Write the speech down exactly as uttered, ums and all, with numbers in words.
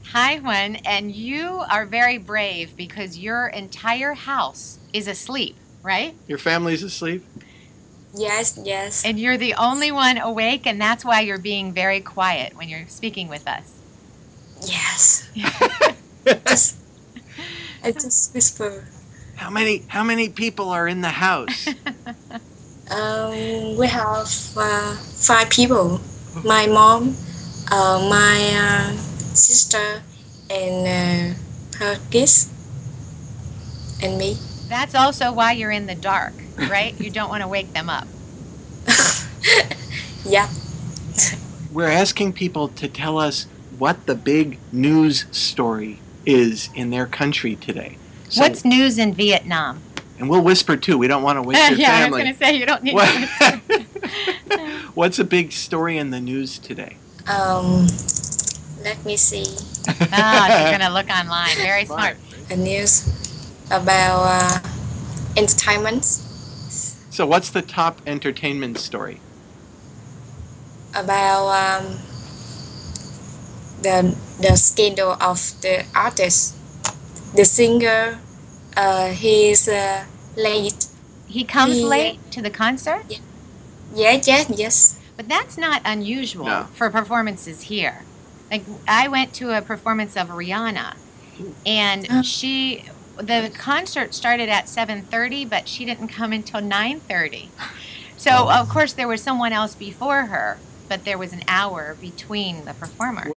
Hi, Juan, and you are very brave because your entire house is asleep, right? Your family's asleep? Yes, yes. And you're the only one awake, and that's why you're being very quiet when you're speaking with us. Yes. just, I just whisper. How many how many people are in the house? Um, we have uh, five people. My mom, uh, my uh, sister, and uh, her kids, and me. That's also why you're in the dark, right? You don't want to wake them up. Yeah. We're asking people to tell us what the big news story is in their country today. So, What's news in Vietnam? and we'll whisper too. We don't want to wake your yeah, family. I was going to say you don't need What- to whisper. What's a big story in the news today? Um, let me see. Ah, she's going to look online. Very smart. A news about uh, entertainment, So what's the top entertainment story? about um, the the scandal of the artist, the singer. Uh, he's uh, late. He comes He- late to the concert, Yeah, yeah, yes. but that's not unusual No. for performances here. Like, I went to a performance of Rihanna, and Oh. she, the concert started at seven thirty, but she didn't come until nine thirty. So, of course, there was someone else before her, but there was an hour between the performers.